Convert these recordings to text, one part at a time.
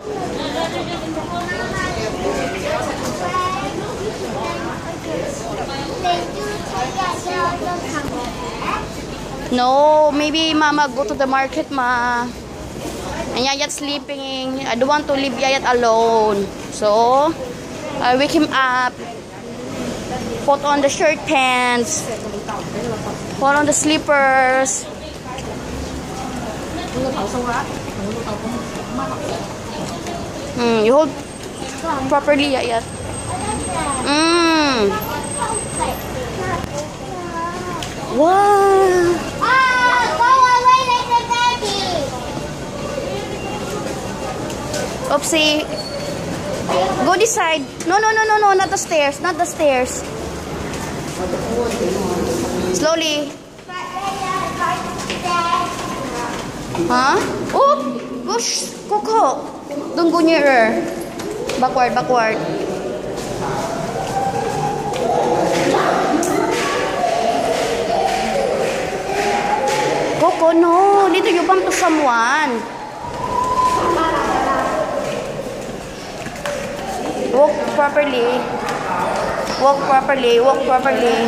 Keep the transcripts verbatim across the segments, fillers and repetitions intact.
No, maybe Mama go to the market, ma. And Yayat sleeping. I don't want to leave Yayat alone. So, I wake him up. Put on the shirt pants. Put on the slippers. Mm, you hold properly, Yayat. Mm. Wow. Ah, go away like the daddy. Oopsie. Go this side. No, no, no, no, no, not the stairs, not the stairs. Slowly. Huh? Oop! Gosh, Coco. Don't go near her. Backward, backward. Coco, no. Later you bump to someone. Walk properly. Walk properly. Walk properly.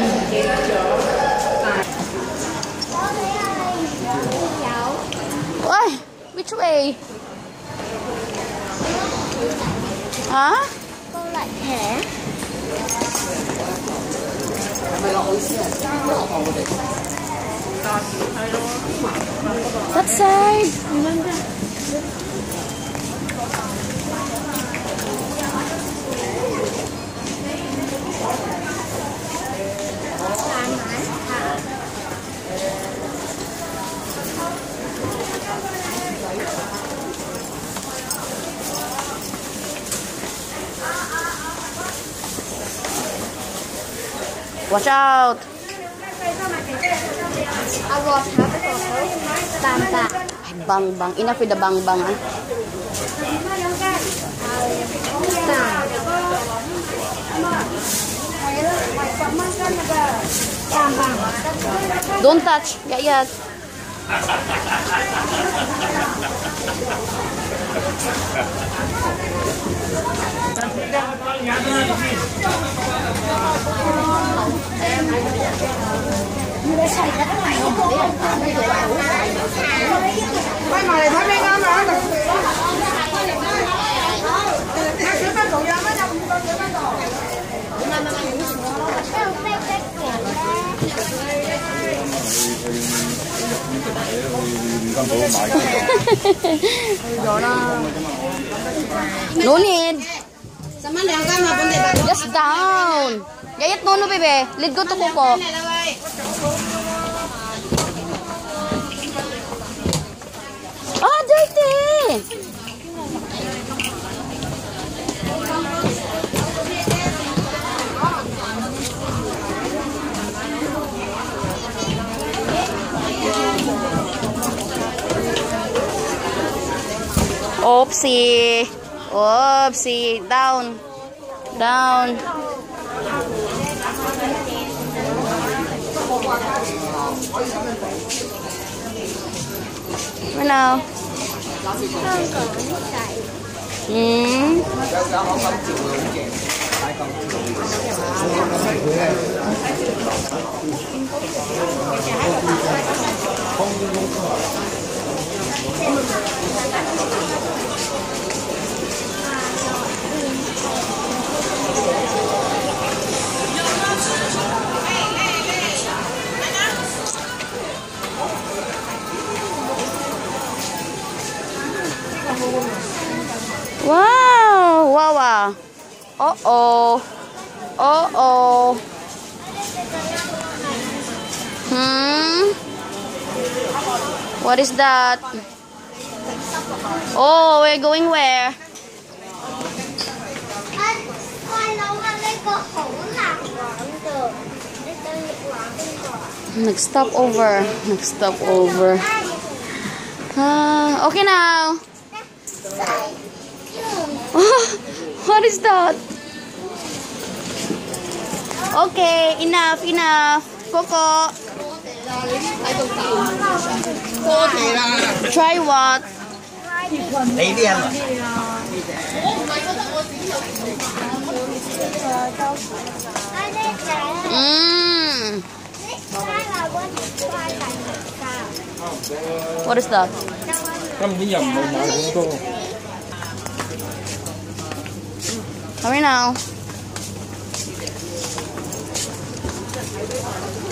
Ay, which way? Huh? Go like hair. That side. Watch out. I was happy for Bang bang. Bang bang. Enough with the bang bang. Ah. Bang bang. Don't touch. Yeah, yeah. Quay mà lại thấy mấy ngon rồi. Nó sữa bắt đầu ra mấy năm con sữa bắt đầu. No need. Just down. Yayat no no bebe. Let go to Coco. Ah, dirty. Oopsie. Oopsie. Down. Down. Ano? Hmm. Wow! Wow! Wow! Uh oh! Uh oh! Hmm? What is that? Oh, we're going where? Next stop over. Next stop over. Uh, okay now. What is that? Okay, enough, enough. Coco. Try what? Lấy đi em ạ. I did that. Mmm. Next time I want to try like that. What is that? Căm cái nhầm màu màu của cô. Hurry now.